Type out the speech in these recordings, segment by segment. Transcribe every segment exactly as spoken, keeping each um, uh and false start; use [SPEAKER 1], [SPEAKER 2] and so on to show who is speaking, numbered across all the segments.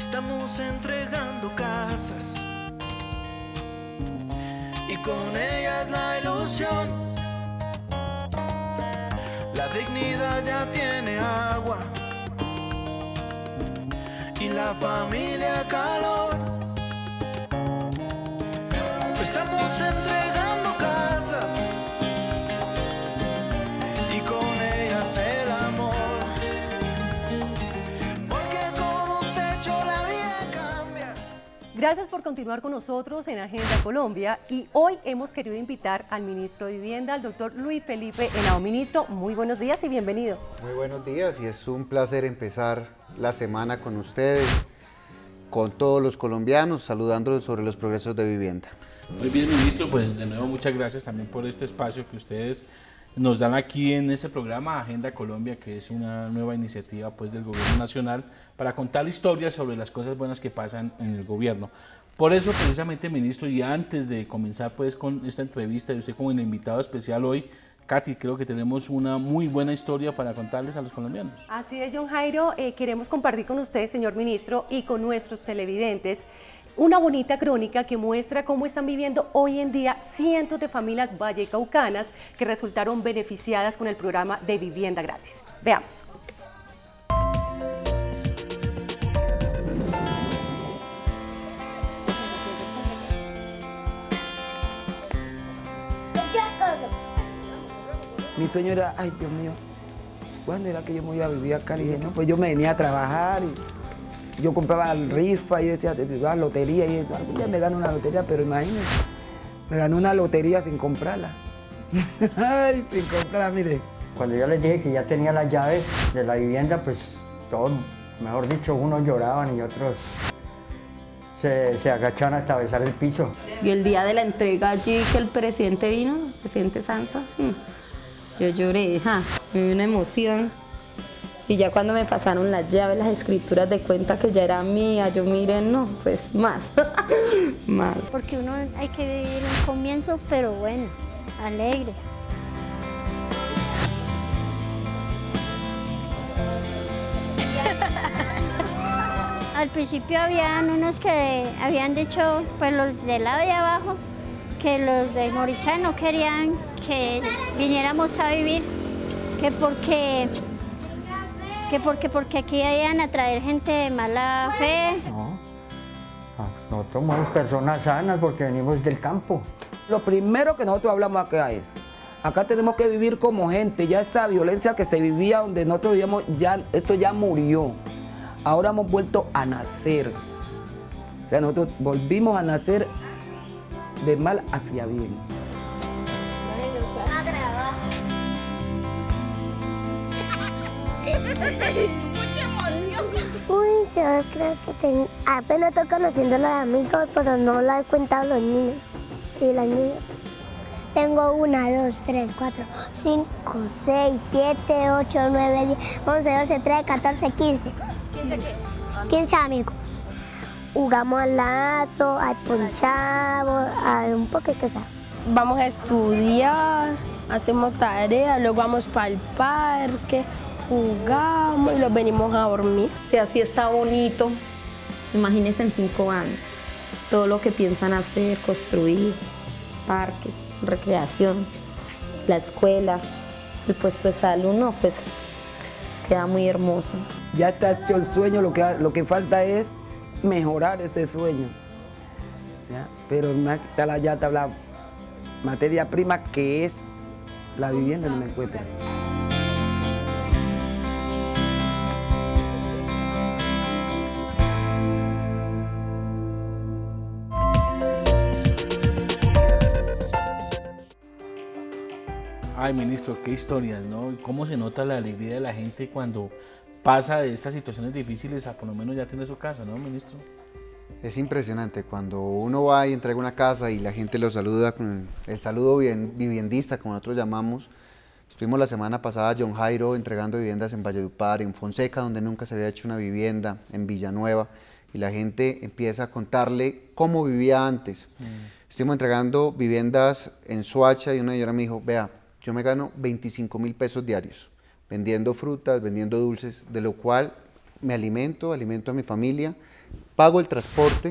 [SPEAKER 1] Estamos entregando casas y con ellas la ilusión. La dignidad ya tiene agua y la familia calor. Estamos entregando casas y con ellas el amor. Porque con un techo la vida cambia.
[SPEAKER 2] Gracias por continuar con nosotros en Agenda Colombia, y hoy hemos querido invitar al ministro de Vivienda, al doctor Luis Felipe Henao. Ministro, muy buenos días y bienvenido.
[SPEAKER 3] Muy buenos días, y es un placer empezar la semana con ustedes, con todos los colombianos, saludándolos sobre los progresos de vivienda.
[SPEAKER 4] Muy bien, ministro, pues de nuevo muchas gracias también por este espacio que ustedes nos dan aquí en este programa Agenda Colombia, que es una nueva iniciativa pues del gobierno nacional para contar historias sobre las cosas buenas que pasan en el gobierno. Por eso precisamente, ministro, y antes de comenzar pues con esta entrevista y usted como el invitado especial hoy, Katy, creo que tenemos una muy buena historia para contarles a los colombianos.
[SPEAKER 2] Así es, John Jairo, eh, queremos compartir con usted, señor ministro, y con nuestros televidentes, una bonita crónica que muestra cómo están viviendo hoy en día cientos de familias vallecaucanas que resultaron beneficiadas con el programa de vivienda gratis. Veamos.
[SPEAKER 5] Mi sueño era, ay Dios mío, ¿cuándo era que yo me iba a vivir acá? Y dije, no, pues yo me venía a trabajar y yo compraba rifa y decía, la lotería, y algún día me gano una lotería, pero imagínense, me ganó una lotería sin comprarla. Ay, sin comprarla, mire.
[SPEAKER 6] Cuando yo les dije que ya tenía las llaves de la vivienda, pues todos, mejor dicho, unos lloraban y otros se, se agachaban hasta besar el piso.
[SPEAKER 7] Y el día de la entrega allí que el presidente vino, el presidente Santos, yo lloré, ja, me dio una emoción. Y ya cuando me pasaron las llaves, las escrituras de cuenta que ya era mía, yo miré, no, pues más, más.
[SPEAKER 8] Porque uno hay que vivir un comienzo, pero bueno, alegre. Al principio habían unos que habían dicho, pues los del lado de abajo, que los de Morichá no querían que viniéramos a vivir, que porque, que porque, porque aquí iban a traer gente de mala fe.
[SPEAKER 6] No, nosotros somos personas sanas porque venimos del campo.
[SPEAKER 5] Lo primero que nosotros hablamos acá es, acá tenemos que vivir como gente, ya esa violencia que se vivía donde nosotros vivíamos, ya, eso ya murió. Ahora hemos vuelto a nacer. O sea, nosotros volvimos a nacer de mal hacia bien.
[SPEAKER 8] Uy, yo creo que tengo, apenas estoy conociendo a los amigos, pero no lo he contado a los niños y las niñas. Tengo una, dos, tres, cuatro, cinco, seis, siete, ocho, nueve, diez, once, doce, trece, catorce, quince. ¿quince qué? quince amigos. Jugamos al lazo, al ponchado, a un poco de cosas.
[SPEAKER 9] Vamos a estudiar, hacemos tareas, luego vamos para el parque, jugamos y luego venimos a dormir.
[SPEAKER 7] O sea, sí está bonito, imagínense en cinco años, todo lo que piensan hacer, construir, parques, recreación, la escuela, el puesto de salud, no, pues queda muy hermoso.
[SPEAKER 5] Ya está hecho el sueño, lo que, lo que falta es mejorar ese sueño. ¿Ya? Pero está la, ya está la materia prima que es la vivienda donde me encuentro.
[SPEAKER 4] Ay, ministro, qué historias, ¿no? ¿Cómo se nota la alegría de la gente cuando pasa de estas situaciones difíciles a por lo menos ya tener su casa, ¿no, ministro?
[SPEAKER 3] Es impresionante cuando uno va y entrega una casa y la gente lo saluda con el, el saludo viviendista, como nosotros llamamos. Estuvimos la semana pasada, John Jairo, entregando viviendas en Valledupar, en Fonseca, donde nunca se había hecho una vivienda, en Villanueva, y la gente empieza a contarle cómo vivía antes. Mm. Estuvimos entregando viviendas en Soacha y una señora me dijo, vea, yo me gano veinticinco mil pesos diarios, vendiendo frutas, vendiendo dulces, de lo cual me alimento, alimento a mi familia, pago el transporte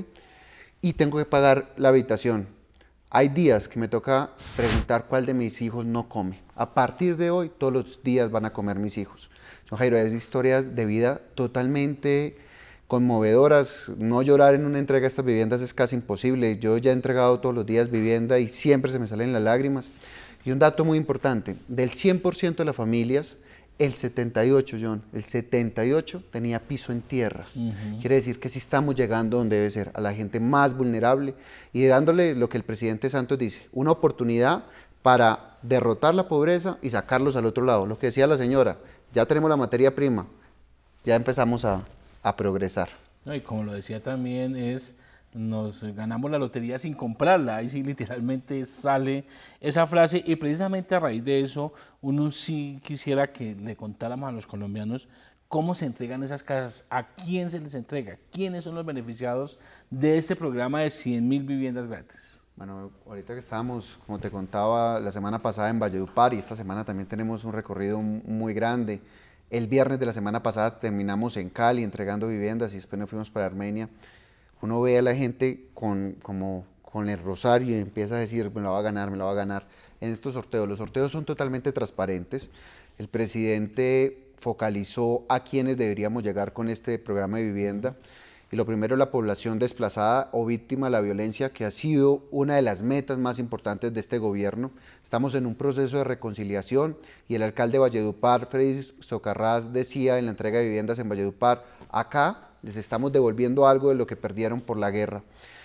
[SPEAKER 3] y tengo que pagar la habitación. Hay días que me toca preguntar cuál de mis hijos no come. A partir de hoy, todos los días van a comer mis hijos. John Jairo, es historias de vida totalmente conmovedoras. No llorar en una entrega de estas viviendas es casi imposible. Yo ya he entregado todos los días vivienda y siempre se me salen las lágrimas. Y un dato muy importante, del cien por ciento de las familias, el setenta y ocho, John, el setenta y ocho tenía piso en tierra. Uh-huh. Quiere decir que sí estamos llegando donde debe ser, a la gente más vulnerable y dándole lo que el presidente Santos dice, una oportunidad para derrotar la pobreza y sacarlos al otro lado. Lo que decía la señora, ya tenemos la materia prima, ya empezamos a, a progresar.
[SPEAKER 4] No, y como lo decía también, es nos ganamos la lotería sin comprarla, ahí sí literalmente sale esa frase y precisamente a raíz de eso uno sí quisiera que le contáramos a los colombianos cómo se entregan esas casas, a quién se les entrega, quiénes son los beneficiados de este programa de cien mil viviendas gratis.
[SPEAKER 3] Bueno, ahorita que estábamos, como te contaba, la semana pasada en Valledupar y esta semana también tenemos un recorrido muy grande. El viernes de la semana pasada terminamos en Cali entregando viviendas y después nos fuimos para Armenia. Uno ve a la gente con, como, con el rosario y empieza a decir, me la va a ganar, me la va a ganar. En estos sorteos, los sorteos son totalmente transparentes. El presidente focalizó a quienes deberíamos llegar con este programa de vivienda. Y lo primero es la población desplazada o víctima de la violencia, que ha sido una de las metas más importantes de este gobierno. Estamos en un proceso de reconciliación y el alcalde de Valledupar, Freddy Socarrás, decía en la entrega de viviendas en Valledupar, acá les estamos devolviendo algo de lo que perdieron por la guerra.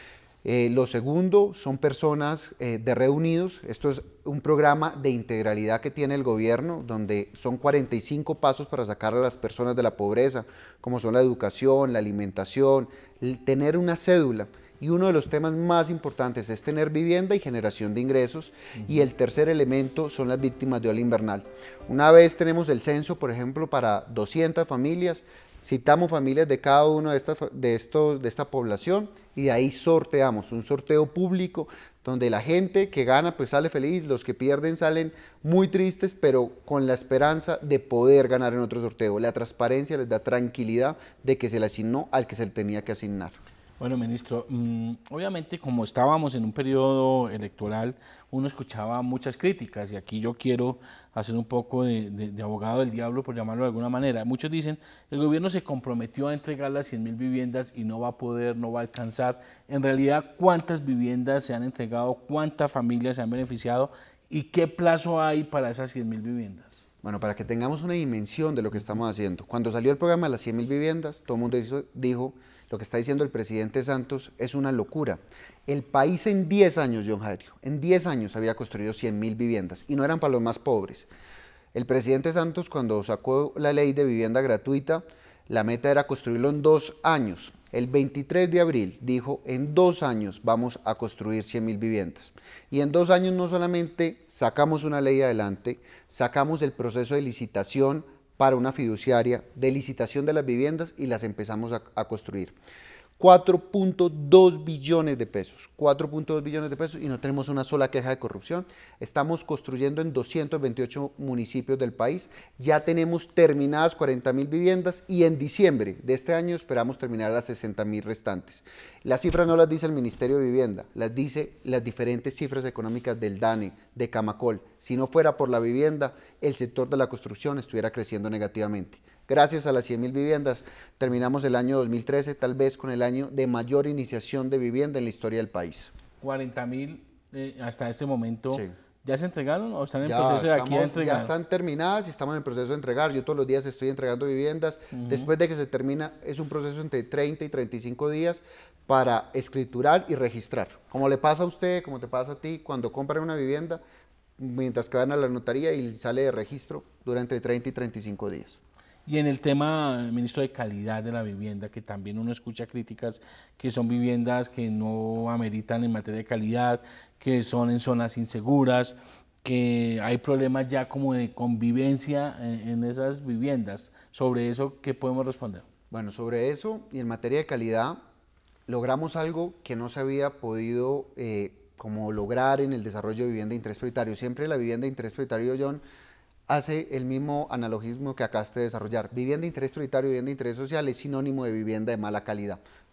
[SPEAKER 3] Eh, lo segundo son personas eh, de Red Unidos. Esto es un programa de integralidad que tiene el gobierno, donde son cuarenta y cinco pasos para sacar a las personas de la pobreza, como son la educación, la alimentación, el tener una cédula. Y uno de los temas más importantes es tener vivienda y generación de ingresos. Uh-huh. Y el tercer elemento son las víctimas de ola invernal. Una vez tenemos el censo, por ejemplo, para doscientas familias, citamos familias de cada uno de, estas, de, estos, de esta población y de ahí sorteamos, un sorteo público donde la gente que gana pues sale feliz, los que pierden salen muy tristes, pero con la esperanza de poder ganar en otro sorteo. La transparencia les da tranquilidad de que se le asignó al que se le tenía que asignar.
[SPEAKER 4] Bueno, ministro, mmm, obviamente como estábamos en un periodo electoral, uno escuchaba muchas críticas y aquí yo quiero hacer un poco de, de, de abogado del diablo, por llamarlo de alguna manera. Muchos dicen, el gobierno se comprometió a entregar las cien mil viviendas y no va a poder, no va a alcanzar. En realidad, ¿cuántas viviendas se han entregado? ¿Cuántas familias se han beneficiado? ¿Y qué plazo hay para esas cien mil viviendas?
[SPEAKER 3] Bueno, para que tengamos una dimensión de lo que estamos haciendo. Cuando salió el programa de las cien mil viviendas, todo el mundo dijo, dijo lo que está diciendo el presidente Santos es una locura. El país en diez años, John Jairo, en diez años había construido cien mil viviendas y no eran para los más pobres. El presidente Santos, cuando sacó la ley de vivienda gratuita, la meta era construirlo en dos años. El veintitrés de abril dijo, en dos años vamos a construir cien mil viviendas. Y en dos años no solamente sacamos una ley adelante, sacamos el proceso de licitación para una fiduciaria de licitación de las viviendas y las empezamos a, a construir. cuatro punto dos billones de pesos, cuatro punto dos billones de pesos y no tenemos una sola queja de corrupción. Estamos construyendo en doscientos veintiocho municipios del país, ya tenemos terminadas cuarenta mil viviendas y en diciembre de este año esperamos terminar las sesenta mil restantes. Las cifras no las dice el Ministerio de Vivienda, las dice las diferentes cifras económicas del DANE, de Camacol. Si no fuera por la vivienda, el sector de la construcción estuviera creciendo negativamente. Gracias a las cien mil viviendas, terminamos el año dos mil trece tal vez con el año de mayor iniciación de vivienda en la historia del país.
[SPEAKER 4] cuarenta mil eh, hasta este momento, sí. ¿Ya se entregaron o están en
[SPEAKER 3] ya
[SPEAKER 4] proceso de
[SPEAKER 3] estamos,
[SPEAKER 4] aquí a entregar?
[SPEAKER 3] Ya están terminadas y estamos en el proceso de entregar. Yo todos los días estoy entregando viviendas. Uh-huh. Después de que se termina, es un proceso entre treinta y treinta y cinco días para escriturar y registrar. Como le pasa a usted, como te pasa a ti, cuando compran una vivienda, mientras que van a la notaría y sale de registro durante treinta y treinta y cinco días.
[SPEAKER 4] Y en el tema, ministro, de calidad de la vivienda, que también uno escucha críticas que son viviendas que no ameritan en materia de calidad, que son en zonas inseguras, que hay problemas ya como de convivencia en, en esas viviendas. ¿Sobre eso qué podemos responder?
[SPEAKER 3] Bueno, sobre eso y en materia de calidad, logramos algo que no se había podido eh, como lograr en el desarrollo de vivienda de interés prioritario. Siempre la vivienda de interés prioritario, John, hace el mismo analogismo que acabaste de desarrollar. Vivienda de interés prioritario, vivienda de interés social es sinónimo de vivienda de mala calidad.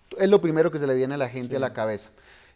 [SPEAKER 3] es lo primero que se le viene a la gente
[SPEAKER 4] Sí.
[SPEAKER 3] a la cabeza.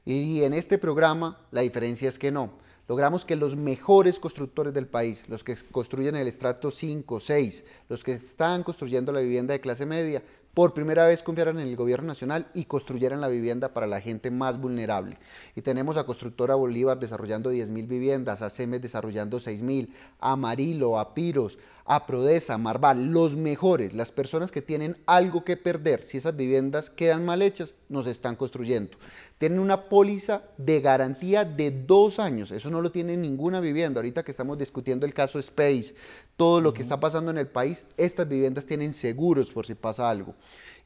[SPEAKER 3] Y en este programa la diferencia es que no. Logramos que los mejores constructores del país, los que construyen el estrato cinco, seis, los que están construyendo la vivienda de clase media, por primera vez confiaran en el gobierno nacional y construyeran la vivienda para la gente más vulnerable. Y tenemos a Constructora Bolívar desarrollando diez mil viviendas, a CEMES desarrollando seis mil, a Amarillo, a Piros, a Prodesa, Marval, los mejores, las personas que tienen algo que perder. Si esas viviendas quedan mal hechas, nos están construyendo. Tienen una póliza de garantía de dos años, eso no lo tiene ninguna vivienda. Ahorita que estamos discutiendo el caso Space, todo lo uh-huh. que está pasando en el país, estas viviendas tienen seguros por si pasa algo.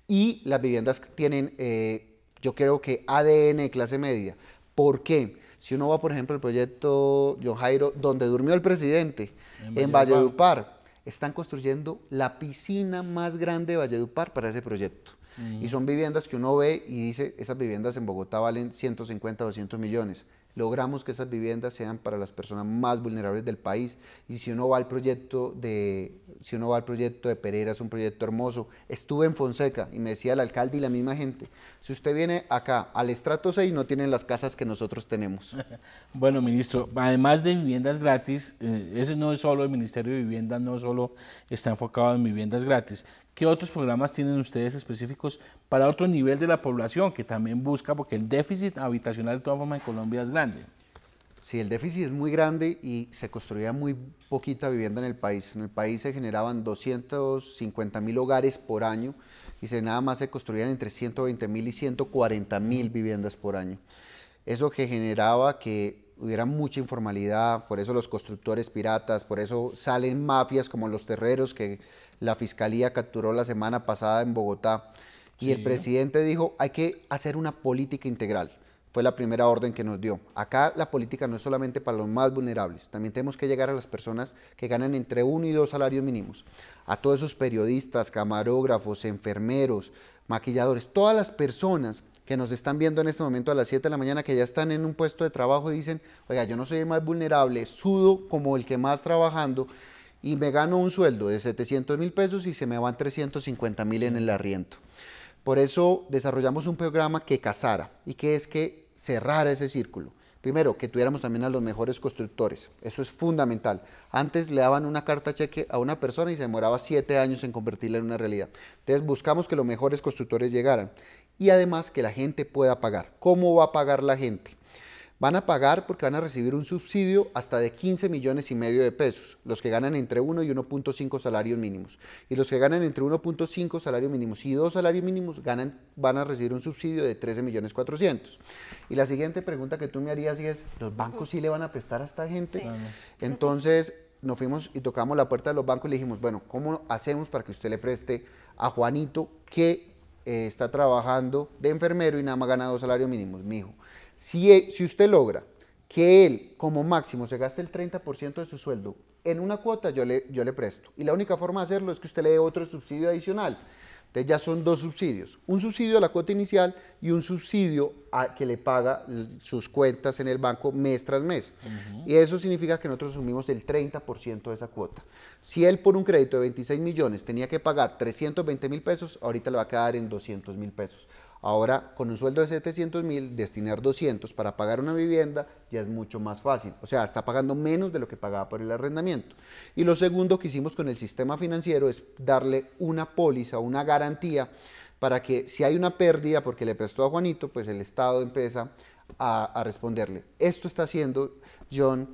[SPEAKER 3] Y las viviendas tienen, eh, yo creo que A D N de clase media. ¿Por qué? Si uno va, por ejemplo, al proyecto John Jairo, donde durmió el presidente, en, en Valledupar, están construyendo la piscina más grande de Valledupar para ese proyecto. Uh-huh. Y son viviendas que uno ve y dice, esas viviendas en Bogotá valen ciento cincuenta, doscientos millones. Logramos que esas viviendas sean para las personas más vulnerables del país. Y si uno va al proyecto de, si uno va al proyecto de Pereira, es un proyecto hermoso. Estuve en Fonseca y me decía el alcalde y la misma gente, si usted viene acá al estrato seis, no tienen las casas que nosotros tenemos.
[SPEAKER 4] Bueno, ministro, además de viviendas gratis, eh, ese no es solo el Ministerio de Vivienda, no solo está enfocado en viviendas gratis. ¿Qué otros programas tienen ustedes específicos para otro nivel de la población que también busca, porque el déficit habitacional de todas formas en Colombia es grande?
[SPEAKER 3] Sí, el déficit es muy grande y se construía muy poquita vivienda en el país. En el país se generaban doscientos cincuenta mil hogares por año y se, nada más se construían entre ciento veinte mil y ciento cuarenta mil viviendas por año. Eso que generaba que hubiera mucha informalidad, por eso los constructores piratas, por eso salen mafias como los terreros que la Fiscalía capturó la semana pasada en Bogotá. Y sí. el presidente dijo, hay que hacer una política integral. Fue la primera orden que nos dio. Acá la política no es solamente para los más vulnerables, también tenemos que llegar a las personas que ganan entre uno y dos salarios mínimos. A todos esos periodistas, camarógrafos, enfermeros, maquilladores, todas las personas que nos están viendo en este momento a las siete de la mañana, que ya están en un puesto de trabajo y dicen, oiga, yo no soy el más vulnerable, sudo como el que más trabajando y me gano un sueldo de setecientos mil pesos y se me van trescientos cincuenta mil en el arriendo. Por eso desarrollamos un programa que casara y que es que cerrara ese círculo. Primero, que tuviéramos también a los mejores constructores, eso es fundamental. Antes le daban una carta cheque a una persona y se demoraba siete años en convertirla en una realidad. Entonces buscamos que los mejores constructores llegaran y además que la gente pueda pagar. ¿Cómo va a pagar la gente? Van a pagar porque van a recibir un subsidio hasta de quince millones y medio de pesos, los que ganan entre uno y uno punto cinco salarios mínimos. Y los que ganan entre uno punto cinco salarios mínimos y dos salarios mínimos ganan, van a recibir un subsidio de trece millones cuatrocientos. Y la siguiente pregunta que tú me harías es, ¿los bancos sí le van a prestar a esta gente? Sí. Entonces nos fuimos y tocamos la puerta de los bancos y le dijimos, bueno, ¿cómo hacemos para que usted le preste a Juanito que eh, está trabajando de enfermero y nada más gana dos salarios mínimos? Mijo, Si, si usted logra que él como máximo se gaste el treinta por ciento de su sueldo en una cuota, yo le, yo le presto. Y la única forma de hacerlo es que usted le dé otro subsidio adicional. Entonces ya son dos subsidios. Un subsidio a la cuota inicial y un subsidio a que le paga sus cuentas en el banco mes tras mes. Uh-huh. Y eso significa que nosotros asumimos el treinta por ciento de esa cuota. Si él por un crédito de veintiséis millones tenía que pagar trescientos veinte mil pesos, ahorita le va a quedar en doscientos mil pesos. Ahora, con un sueldo de setecientos mil, destinar doscientos para pagar una vivienda ya es mucho más fácil. O sea, está pagando menos de lo que pagaba por el arrendamiento. Y lo segundo que hicimos con el sistema financiero es darle una póliza, una garantía, para que si hay una pérdida porque le prestó a Juanito, pues el Estado empieza a, a responderle. Esto está haciendo, John,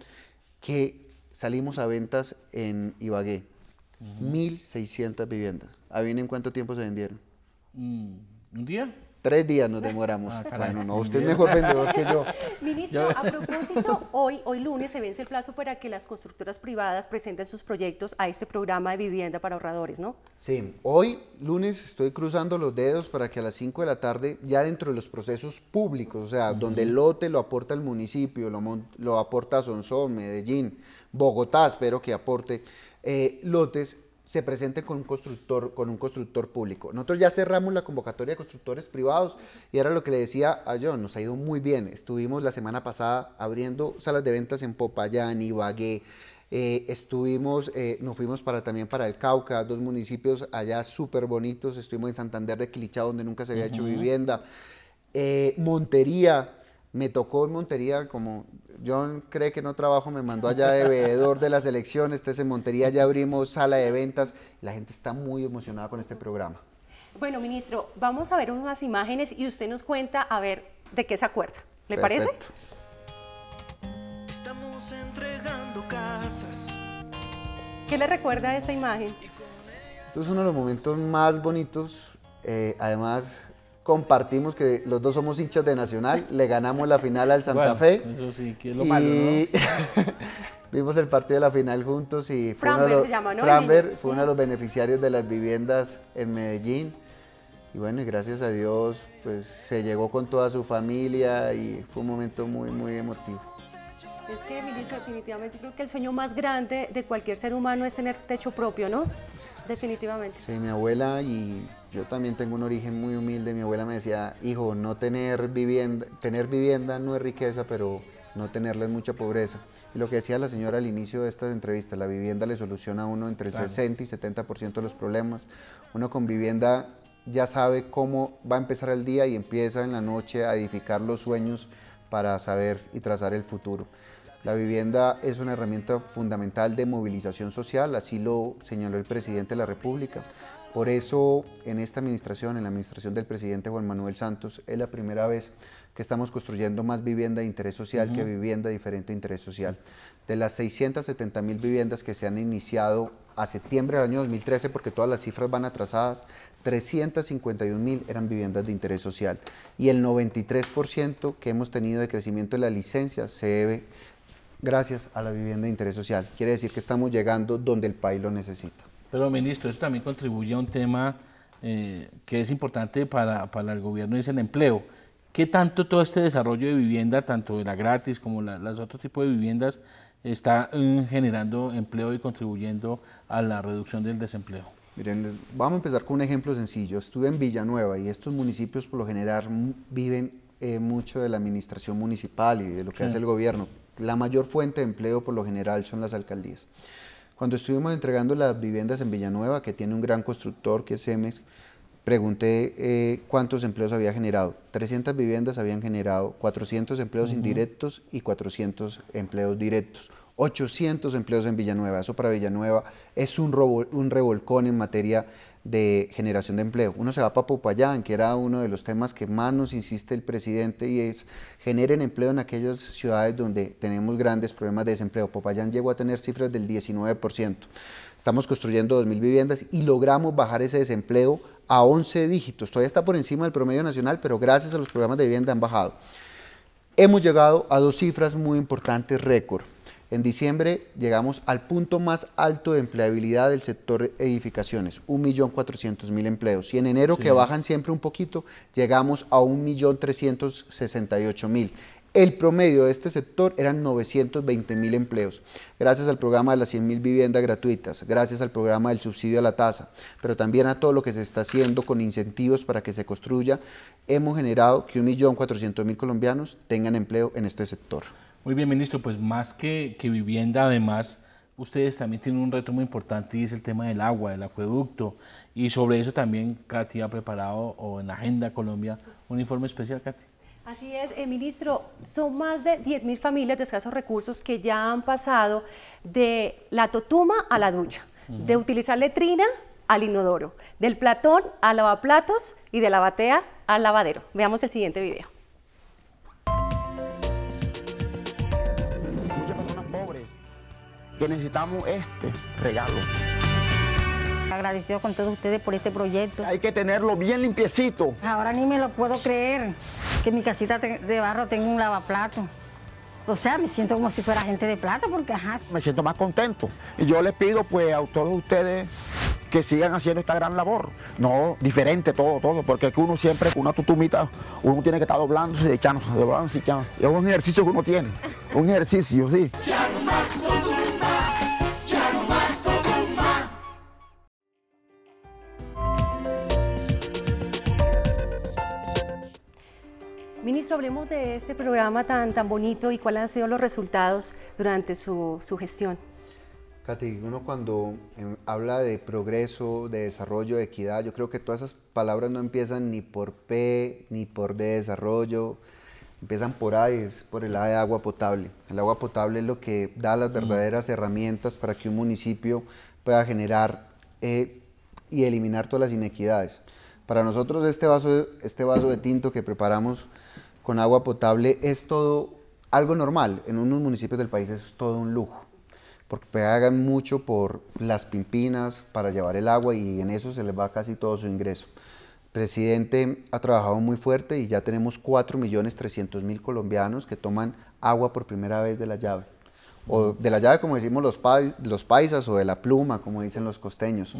[SPEAKER 3] que salimos a ventas en Ibagué. Uh-huh. mil seiscientas viviendas. ¿Adivinen cuánto tiempo se vendieron?
[SPEAKER 4] Mm, ¿Un día?
[SPEAKER 3] Tres días nos demoramos. Ah, bueno, no, usted es mejor vendedor que yo.
[SPEAKER 2] Ministro, a propósito, hoy, hoy lunes se vence el plazo para que las constructoras privadas presenten sus proyectos a este programa de vivienda para ahorradores, ¿no?
[SPEAKER 3] Sí, hoy lunes estoy cruzando los dedos para que a las cinco de la tarde, ya dentro de los procesos públicos, o sea, uh-huh. donde el lote lo aporta el municipio, lo, lo aporta Sonsón, Medellín, Bogotá, espero que aporte eh, lotes, se presenten con un constructor, con un constructor público. Nosotros ya cerramos la convocatoria de constructores privados y era lo que le decía a John, nos ha ido muy bien. Estuvimos la semana pasada abriendo salas de ventas en Popayán, Ibagué, Eh, estuvimos, eh, nos fuimos para, también para el Cauca, dos municipios allá súper bonitos. Estuvimos en Santander de Quilichao, donde nunca se había hecho vivienda. Eh, Montería, me tocó en Montería, como John cree que no trabajo, me mandó allá de veedor de las elecciones. Entonces en Montería ya abrimos sala de ventas. La gente está muy emocionada con este programa.
[SPEAKER 2] Bueno, ministro, vamos a ver unas imágenes y usted nos cuenta a ver de qué se acuerda. ¿Le
[SPEAKER 3] Perfecto.
[SPEAKER 2] parece?
[SPEAKER 1] Estamos entregando casas.
[SPEAKER 2] ¿Qué le recuerda a esta imagen?
[SPEAKER 3] Esto es uno de los momentos más bonitos. Eh, además, compartimos que los dos somos hinchas de Nacional. Le ganamos la final al Santa
[SPEAKER 4] Bueno,
[SPEAKER 3] Fe.
[SPEAKER 4] eso sí, que es lo
[SPEAKER 3] y...
[SPEAKER 4] malo, ¿no?
[SPEAKER 3] Vimos el partido de la final juntos y fue, uno
[SPEAKER 2] Framber
[SPEAKER 3] de, los,
[SPEAKER 2] se llama, ¿no?
[SPEAKER 3] Framber fue uno de los beneficiarios de las viviendas en Medellín. Y bueno, y gracias a Dios, pues se llegó con toda su familia y fue un momento muy, muy emotivo.
[SPEAKER 2] Es que, ministro, definitivamente creo que el sueño más grande de cualquier ser humano es tener techo propio, ¿no? Definitivamente.
[SPEAKER 3] Sí, mi abuela, y yo también tengo un origen muy humilde, mi abuela me decía, hijo, no tener vivienda, tener vivienda no es riqueza, pero no tenerla es mucha pobreza. Y lo que decía la señora al inicio de esta entrevista, la vivienda le soluciona a uno entre el claro. sesenta y setenta por ciento de los problemas. Uno con vivienda ya sabe cómo va a empezar el día y empieza en la noche a edificar los sueños para saber y trazar el futuro. La vivienda es una herramienta fundamental de movilización social, así lo señaló el presidente de la República. Por eso, en esta administración, en la administración del presidente Juan Manuel Santos, es la primera vez que estamos construyendo más vivienda de interés social uh-huh. que vivienda diferente de interés social. De las seiscientas setenta mil viviendas que se han iniciado a septiembre del año dos mil trece, porque todas las cifras van atrasadas, trescientas cincuenta y un mil eran viviendas de interés social. Y el noventa y tres por ciento que hemos tenido de crecimiento de las licencias se debe gracias a la vivienda de interés social. Quiere decir que estamos llegando donde el país lo necesita.
[SPEAKER 4] Pero, ministro, eso también contribuye a un tema eh, que es importante para, para el gobierno, y es el empleo. ¿Qué tanto todo este desarrollo de vivienda, tanto de la gratis como la, las otros tipos de viviendas, está eh, generando empleo y contribuyendo a la reducción del desempleo?
[SPEAKER 3] Miren, vamos a empezar con un ejemplo sencillo. Estuve en Villanueva y estos municipios por lo general viven eh, mucho de la administración municipal y de lo que sí. hace el gobierno. La mayor fuente de empleo por lo general son las alcaldías. Cuando estuvimos entregando las viviendas en Villanueva, que tiene un gran constructor que es Cemex, pregunté eh, cuántos empleos había generado. trescientas viviendas habían generado cuatrocientos empleos uh-huh. indirectos y cuatrocientos empleos directos. ochocientos empleos en Villanueva. Eso para Villanueva es un, robo, un revolcón en materia de generación de empleo. Uno se va para Popayán, que era uno de los temas que más nos insiste el presidente, y es generen empleo en aquellas ciudades donde tenemos grandes problemas de desempleo. Popayán llegó a tener cifras del diecinueve por ciento. Estamos construyendo dos mil viviendas y logramos bajar ese desempleo a once dígitos. Todavía está por encima del promedio nacional, pero gracias a los programas de vivienda han bajado. Hemos llegado a dos cifras muy importantes, récord. En diciembre llegamos al punto más alto de empleabilidad del sector edificaciones, un millón cuatrocientos mil empleos. Y en enero, sí. que bajan siempre un poquito, llegamos a un millón trescientos sesenta y ocho mil. El promedio de este sector eran novecientos veinte mil empleos. Gracias al programa de las cien mil viviendas gratuitas, gracias al programa del subsidio a la tasa, pero también a todo lo que se está haciendo con incentivos para que se construya, hemos generado que un millón cuatrocientos mil colombianos tengan empleo en este sector.
[SPEAKER 4] Muy bien, ministro, pues más que, que vivienda, además, ustedes también tienen un reto muy importante y es el tema del agua, del acueducto, y sobre eso también Katy ha preparado, o en la Agenda Colombia, un informe especial, Katy.
[SPEAKER 2] Así es, eh, ministro, son más de diez mil familias de escasos recursos que ya han pasado de la totuma a la ducha, uh-huh. de utilizar letrina al inodoro, del platón al lavaplatos y de la batea al lavadero. Veamos el siguiente video.
[SPEAKER 10] Que necesitamos este regalo.
[SPEAKER 11] Agradecido con todos ustedes por este proyecto.
[SPEAKER 10] Hay que tenerlo bien limpiecito.
[SPEAKER 11] Ahora ni me lo puedo creer, que en mi casita de barro tengo un lavaplato. O sea, me siento como si fuera gente de plata, porque ajá.
[SPEAKER 10] Me siento más contento. Y yo les pido pues a todos ustedes que sigan haciendo esta gran labor. No, diferente todo, todo, porque es que uno siempre con una tutumita, uno tiene que estar doblándose y echándose, doblándose y echándose. Es un ejercicio que uno tiene, un ejercicio, sí.
[SPEAKER 1] Ya no más totuma, ya no más totuma.
[SPEAKER 2] Ministro, hablemos de este programa tan, tan bonito y cuáles han sido los resultados durante su, su gestión.
[SPEAKER 3] Katy, uno cuando eh, habla de progreso, de desarrollo, de equidad, yo creo que todas esas palabras no empiezan ni por P, ni por D, desarrollo, empiezan por A, y es por el A de agua potable. El agua potable es lo que da las verdaderas mm. herramientas para que un municipio pueda generar eh, y eliminar todas las inequidades. Para nosotros este vaso, este vaso de tinto que preparamos con agua potable es todo algo normal. En unos municipios del país es todo un lujo, porque pagan mucho por las pimpinas para llevar el agua y en eso se les va casi todo su ingreso. El presidente ha trabajado muy fuerte y ya tenemos cuatro millones trescientos mil colombianos que toman agua por primera vez de la llave. O de la llave, como decimos los, pa los paisas, o de la pluma, como dicen los costeños.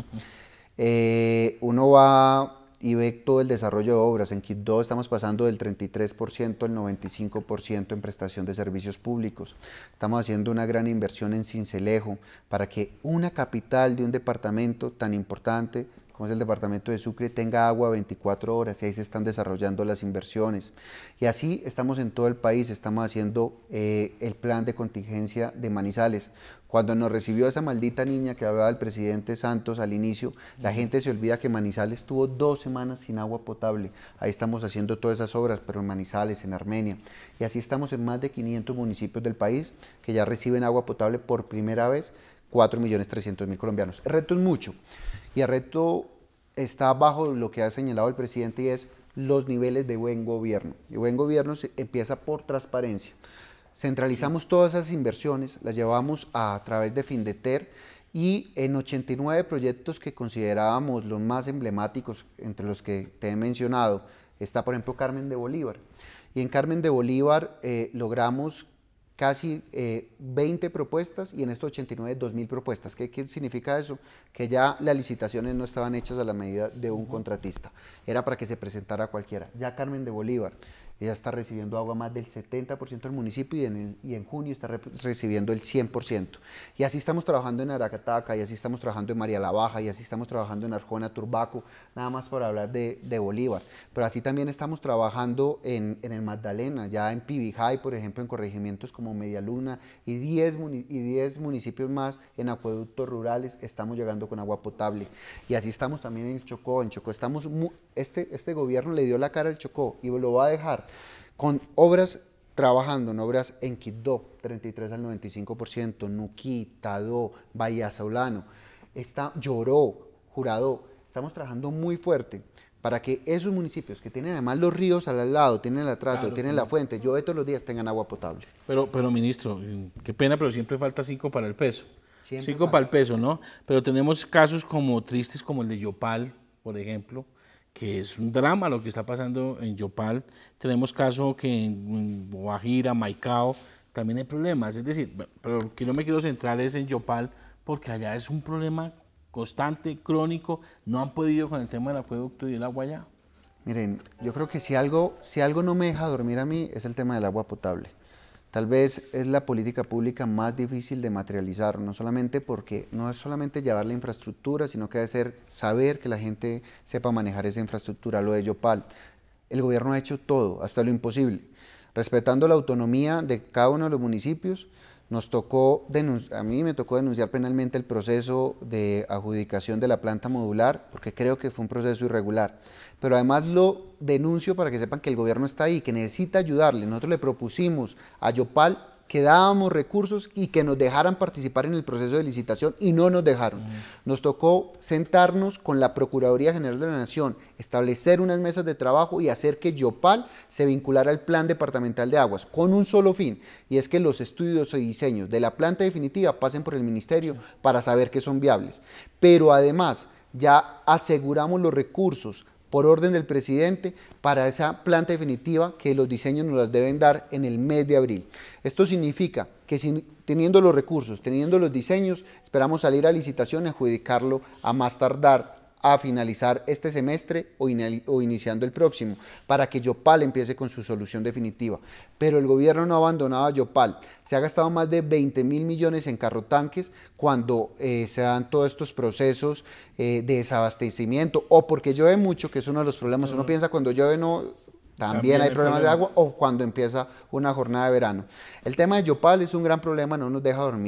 [SPEAKER 3] Eh, uno va y ve todo el desarrollo de obras. En Quibdó estamos pasando del treinta y tres por ciento al noventa y cinco por ciento en prestación de servicios públicos. Estamos haciendo una gran inversión en Sincelejo para que una capital de un departamento tan importante como es el departamento de Sucre tenga agua veinticuatro horas, y ahí se están desarrollando las inversiones. Y así estamos en todo el país, estamos haciendo eh, el plan de contingencia de Manizales. Cuando nos recibió esa maldita niña que hablaba el presidente Santos al inicio, la gente se olvida que Manizales tuvo dos semanas sin agua potable. Ahí estamos haciendo todas esas obras, pero en Manizales, en Armenia. Y así estamos en más de quinientos municipios del país que ya reciben agua potable por primera vez, cuatro millones trescientos mil colombianos. El reto es mucho, y el reto está bajo lo que ha señalado el presidente, y es los niveles de buen gobierno. Y buen gobierno se empieza por transparencia. Centralizamos todas esas inversiones, las llevamos a, a través de Findeter, y en ochenta y nueve proyectos que considerábamos los más emblemáticos, entre los que te he mencionado, está por ejemplo Carmen de Bolívar. Y en Carmen de Bolívar eh, logramos casi eh, veinte propuestas, y en estos ochenta y nueve, dos mil propuestas. ¿Qué, ¿Qué significa eso? Que ya las licitaciones no estaban hechas a la medida de un contratista, era para que se presentara cualquiera. Ya Carmen de Bolívar, ella está recibiendo agua más del setenta por ciento del municipio, y en, el, y en junio está re recibiendo el cien por ciento. Y así estamos trabajando en Aracataca, y así estamos trabajando en María la Baja, y así estamos trabajando en Arjona, Turbaco, nada más por hablar de, de Bolívar. Pero así también estamos trabajando en, en el Magdalena, ya en Pibijay, por ejemplo, en corregimientos como Medialuna, y diez municipios más en acueductos rurales estamos llegando con agua potable. Y así estamos también en Chocó. En Chocó estamos, este, este gobierno le dio la cara al Chocó y lo va a dejar con obras, trabajando en obras en Quibdó, treinta y tres al noventa y cinco por ciento, Nuquí, Tadó, Bahía Saulano, está, Lloró, Jurado. Estamos trabajando muy fuerte para que esos municipios que tienen además los ríos al lado, tienen el atrato, claro, tienen claro. la fuente, llueve todos los días, tengan agua potable.
[SPEAKER 4] Pero, pero ministro, qué pena, pero siempre falta cinco para el peso.
[SPEAKER 3] Siempre
[SPEAKER 4] cinco
[SPEAKER 3] falta.
[SPEAKER 4] para el peso, ¿no? Pero tenemos casos como tristes como el de Yopal, por ejemplo, que es un drama lo que está pasando en Yopal. Tenemos casos que en Guajira, Maicao, también hay problemas. Es decir, pero que no me quiero centrar es en Yopal, porque allá es un problema constante, crónico. No han podido con el tema del acueducto y el agua allá.
[SPEAKER 3] Miren, yo creo que si algo, si algo no me deja dormir a mí es el tema del agua potable. Tal vez es la política pública más difícil de materializar, no solamente porque no es solamente llevar la infraestructura, sino que debe ser saber que la gente sepa manejar esa infraestructura. Lo de Yopal, el gobierno ha hecho todo, hasta lo imposible. Respetando la autonomía de cada uno de los municipios, nos tocó, a mí me tocó denunciar penalmente el proceso de adjudicación de la planta modular, porque creo que fue un proceso irregular. Pero además lo denuncio para que sepan que el gobierno está ahí, que necesita ayudarle. Nosotros le propusimos a Yopal que dábamos recursos y que nos dejaran participar en el proceso de licitación, y no nos dejaron. Uh-huh. Nos tocó sentarnos con la Procuraduría General de la Nación, establecer unas mesas de trabajo y hacer que Yopal se vinculara al Plan Departamental de Aguas, con un solo fin, y es que los estudios y diseños de la planta definitiva pasen por el Ministerio, sí, para saber que son viables. Pero además ya aseguramos los recursos por orden del presidente para esa planta definitiva, que los diseños nos las deben dar en el mes de abril. Esto significa que si, teniendo los recursos, teniendo los diseños, esperamos salir a licitación y adjudicarlo a más tardar a finalizar este semestre o, in, o iniciando el próximo, para que Yopal empiece con su solución definitiva. Pero el gobierno no ha abandonado a Yopal. Se ha gastado más de veinte mil millones en carrotanques cuando eh, se dan todos estos procesos eh, de desabastecimiento, o porque llueve mucho, que es uno de los problemas. Uno uh-huh. piensa cuando llueve no... También, También hay problemas problema. de agua, o cuando empieza una jornada de verano. El tema de Yopal es un gran problema, no nos deja dormir.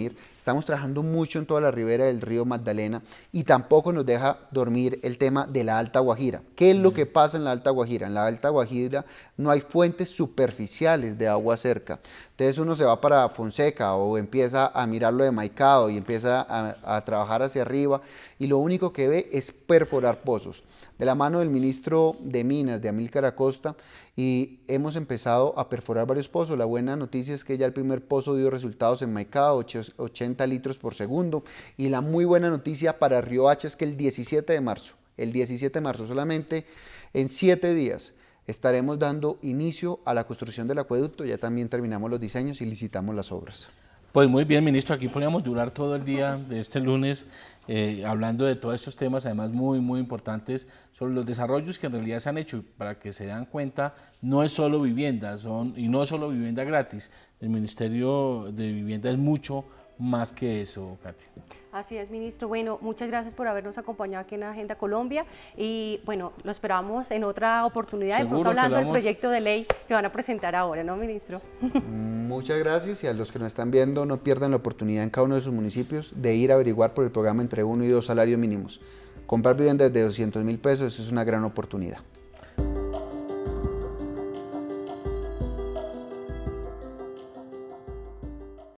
[SPEAKER 3] Estamos trabajando mucho en toda la ribera del río Magdalena y tampoco nos deja dormir el tema de la Alta Guajira. ¿Qué es lo que pasa en la Alta Guajira? En la Alta Guajira no hay fuentes superficiales de agua cerca. Entonces uno se va para Fonseca o empieza a mirarlo de Maicao y empieza a, a trabajar hacia arriba y lo único que ve es perforar pozos. De la mano del ministro de Minas, de Amílcar Acosta, y hemos empezado a perforar varios pozos. La buena noticia es que ya el primer pozo dio resultados en Maicao, ochenta litros por segundo, y la muy buena noticia para Riohacha es que el diecisiete de marzo, el diecisiete de marzo, solamente en siete días, estaremos dando inicio a la construcción del acueducto. Ya también terminamos los diseños y licitamos las obras.
[SPEAKER 4] Pues muy bien, ministro, aquí podríamos durar todo el día de este lunes eh, hablando de todos estos temas, además muy, muy importantes, sobre los desarrollos que en realidad se han hecho. Para que se dan cuenta, no es solo vivienda, son, y no es solo vivienda gratis. El Ministerio de Vivienda es mucho más que eso, Katia.
[SPEAKER 2] Así es, ministro. Bueno, muchas gracias por habernos acompañado aquí en Agenda Colombia y bueno, lo esperamos en otra oportunidad, de pronto hablando del proyecto de ley que van a presentar ahora, ¿no, ministro?
[SPEAKER 3] Muchas gracias, y a los que nos están viendo, no pierdan la oportunidad en cada uno de sus municipios de ir a averiguar por el programa entre uno y dos salarios mínimos. Comprar vivienda desde doscientos mil pesos es una gran oportunidad.